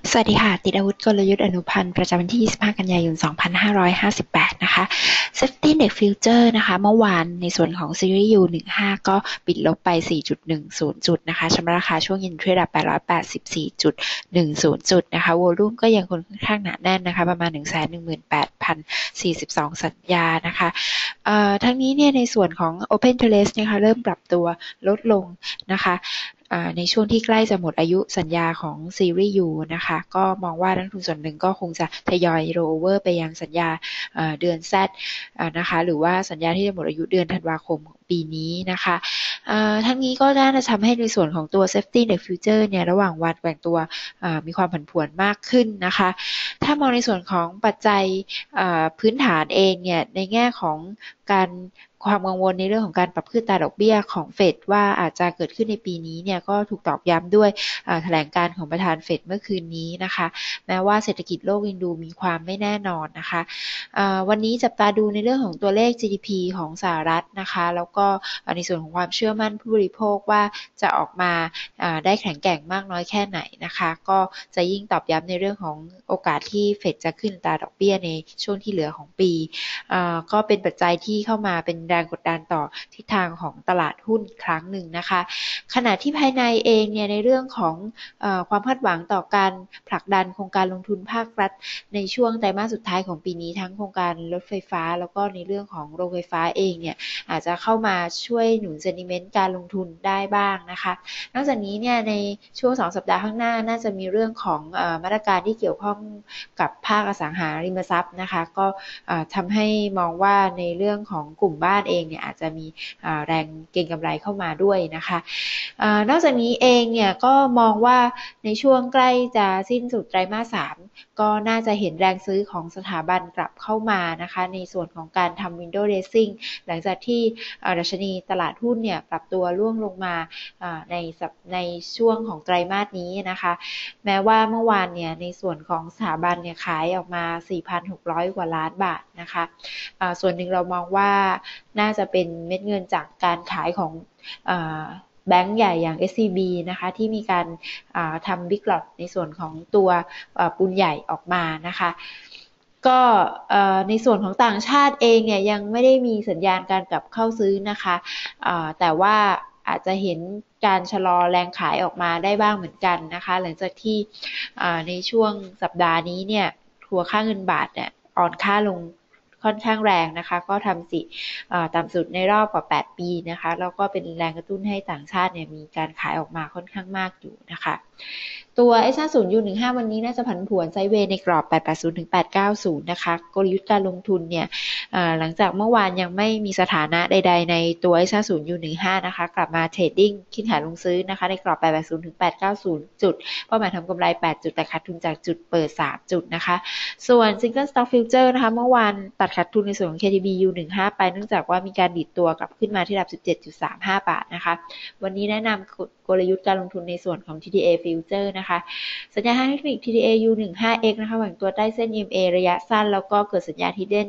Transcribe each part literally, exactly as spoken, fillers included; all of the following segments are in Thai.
สวัสดีค่ะติดอาวุธกลยุทธ์อนุพันธ์ประจำวันที่ ยี่สิบห้า กันยายน สองพันห้าร้อยห้าสิบแปด นะคะ Safety Index Future นะคะเมื่อวานในส่วนของซีรีส์ ยู สิบห้า ก็ปิดลบไป สี่จุดหนึ่งศูนย์ จุดนะคะชำระราคาช่วงเย็นเทรด แปดร้อยแปดสิบสี่จุดหนึ่งศูนย์ จุดนะคะวอลุ่มก็ยังค่อนข้างหนาแน่นนะคะประมาณ หนึ่งแสนหนึ่งหมื่นแปดพันสี่สิบสอง สัญญานะคะทั้งนี้เนี่ยในส่วนของ Open Interest นะคะเริ่มปรับตัวลดลงนะคะในช่วงที่ใกล้จะหมดอายุสัญญาของซีรีส์ U นะคะก็มองว่านักลงทุนส่วนหนึ่งก็คงจะทยอยโรเวอร์ไปยังสัญญาเดือน Z นะคะหรือว่าสัญญาที่จะหมดอายุเดือนธันวาคมของปีนี้นะคะทั้งนี้ก็น่าจะทำให้ในส่วนของตัว Safety Index Future เนี่ยระหว่างวันแกว่งตัวมีความผันผวนมากขึ้นนะคะถ้ามองในส่วนของปัจจัยพื้นฐานเองเนี่ยในแง่ของการความกังวลในเรื่องของการปรับขึ้นอัตราดอกเบี้ยของเฟดว่าอาจจะเกิดขึ้นในปีนี้เนี่ยก็ถูกตอกย้ำด้วยแถลงการของประธานเฟดเมื่อคืนนี้นะคะแม้ว่าเศรษฐกิจโลกยังดูมีความไม่แน่นอนนะคะวันนี้จับตาดูในเรื่องของตัวเลข จี ดี พี ของสหรัฐนะคะแล้วก็ในส่วนของความเชื่อมั่นผู้บริโภคว่าจะออกมาได้แข็งแกร่งมากน้อยแค่ไหนนะคะก็จะยิ่งตอกย้ำในเรื่องของโอกาสที่เฟดจะขึ้นอัตราดอกเบี้ยในช่วงที่เหลือของปีก็เป็นปัจจัยที่เข้ามาเป็นแรงกดดันต่อทิศทางของตลาดหุ้นครั้งหนึ่งนะคะขณะที่ภายในเองเนี่ยในเรื่องของเอ่อความคาดหวังต่อการผลักดันโครงการลงทุนภาครัฐในช่วงไตรมาสสุดท้ายของปีนี้ทั้งโครงการรถไฟฟ้าแล้วก็ในเรื่องของโรงไฟฟ้าเองเนี่ยอาจจะเข้ามาช่วยหนุนเซนติเมนต์การลงทุนได้บ้างนะคะนอกจากนี้เนี่ยในช่วงสองสัปดาห์ข้างหน้าน่าจะมีเรื่องของเอ่อมาตรการที่เกี่ยวข้องกับภาคอสังหาริมทรัพย์นะคะก็ทำให้มองว่าในเรื่องของกลุ่มบ้านเองเนี่ยอาจจะมีแรงเก็งกำไรเข้ามาด้วยนะคะนอกจากนี้เองเนี่ยก็มองว่าในช่วงใกล้จะสิ้นสุดไตรมาสสามก็น่าจะเห็นแรงซื้อของสถาบันกลับเข้ามานะคะในส่วนของการทำ window dressing หลังจากที่ดัชนีตลาดหุ้นเนี่ยปรับตัวร่วงลงมาในในช่วงของไตรมาสนี้นะคะแม้ว่าเมื่อวานเนี่ยในส่วนของสถาบันเนี่ยขายออกมา สี่พันหกร้อย กว่าล้านบาทนะคะส่วนหนึ่งเรามองว่าน่าจะเป็นเม็ดเงินจากการขายของแบงก์ใหญ่อย่าง เอส ซี บี นะคะที่มีการทำบิ๊กล็อตในส่วนของตัวปูนใหญ่ออกมานะคะก็ในส่วนของต่างชาติเองเนี่ยยังไม่ได้มีสัญญาณการกลับเข้าซื้อนะคะแต่ว่าอาจจะเห็นการชะลอแรงขายออกมาได้บ้างเหมือนกันนะคะหลังจากที่ในช่วงสัปดาห์นี้เนี่ยทัวค่าเงินบาทเนี่ยอ่อนค่าลงค่อนข้างแรงนะคะก็ทำสิต่ำสุดในรอบกว่าแปดปีนะคะแล้วก็เป็นแรงกระตุ้นให้ต่างชาติเนี่ยมีการขายออกมาค่อนข้างมากอยู่นะคะตัว เอส ห้าสิบ ยู สิบห้า วันนี้น่าจะผันผวนไซด์เวย์ในกรอบแปดร้อยแปดสิบถึงแปดร้อยเก้าสิบนะคะกลยุทธ์การลงทุนเนี่ยหลังจากเมื่อวานยังไม่มีสถานะใดๆในตัว เอส ห้าสิบ ยู สิบห้า นะคะกลับมาเทรดดิ้งคิดขายลงซื้อนะคะในกรอบแปดร้อยแปดสิบถึงแปดร้อยเก้าสิบจุดเป้าหมายทำกำไรแปดจุดแต่ขาดทุนจากจุดเปิดสามจุดนะคะส่วน Single Stock Future นะคะเมื่อวานตัดขาดทุนในส่วนของ เค ที บี ยู สิบห้า ไปเนื่องจากว่ามีการดิดตัวกลับขึ้นมาที่ระดับ สิบเจ็ดจุดสามห้า บาทนะคะวันนี้แนะนำกลยุทธ์การลงทุนในส่วนของ ที ที เอ Future นะคะสัญญาณทางเทคนิค ที ที เอ ยู สิบห้า เอ็กซ์ นะคะแหว่งตัวใต้เส้น อี เอ็ม เอ ระยะสั้นแล้วก็เกิดสัญญาณ Hidden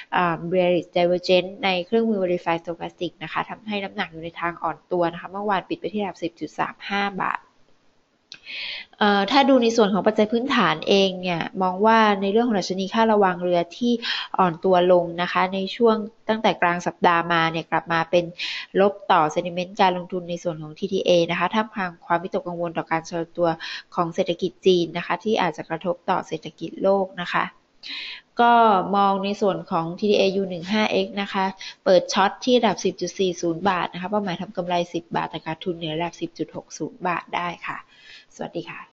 Bearish Divergence ในเครื่องมือ Verified Stochastic นะคะทำให้น้ำหนักอยู่ในทางอ่อนตัวนะคะเมื่อวานปิดไปที่ระดับ สิบจุดสามห้า บาทถ้าดูในส่วนของปัจจัยพื้นฐานเองเนี่ยมองว่าในเรื่องของดัชนีค่าระวางเรือที่อ่อนตัวลงนะคะในช่วงตั้งแต่กลางสัปดาห์มาเนี่ยกลับมาเป็นลบต่อเซนติเมนต์การลงทุนในส่วนของ ที ที เอ นะคะท่ามกลางความวิตกกังวลต่อการชะลอตัวของเศรษฐกิจจีนนะคะที่อาจจะกระทบต่อเศรษฐกิจโลกนะคะก็มองในส่วนของ ที ที เอ ยู สิบห้า เอ็กซ์ นะคะเปิดช็อตที่ระดับ สิบจุดสี่ศูนย์ บาทนะคะเป้าหมายทำกำไรสิบบาทแต่ขาดทุนเหนือระดับ สิบจุดหกศูนย์ บาทได้ค่ะสวัสดีค่ะ